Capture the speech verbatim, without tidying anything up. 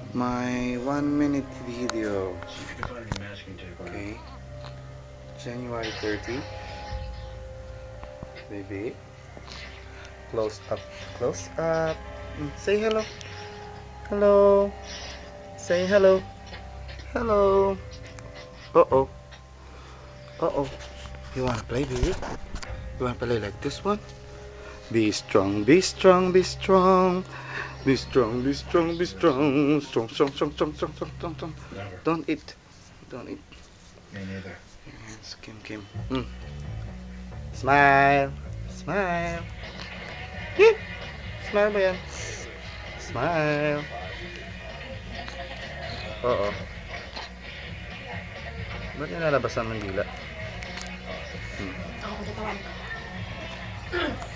my one minute video. Okay, January thirtieth. Baby, close up, close up. Mm, say hello. Hello. Say hello. Hello. Uh oh. Uh oh. You wanna play, baby? You wanna play like this one? Be strong, be strong, be strong. Be strong, be strong, be strong. Strong, strong, strong, strong, strong, strong, strong, strong. Don't eat. Don't eat. Me neither. Yes, Kim, Kim. Mm. Smile. Smile. Yee. Smile ba yan? Smile. Oo. Ba't nilalabas ang mandila? Hmm. Ako, pagkatawan ko.